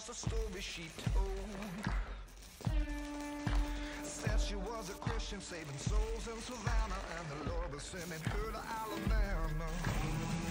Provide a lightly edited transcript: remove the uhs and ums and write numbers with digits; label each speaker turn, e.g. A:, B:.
A: was the story she told. Said she was a Christian saving souls in Savannah, and the Lord was sending her to Alabama.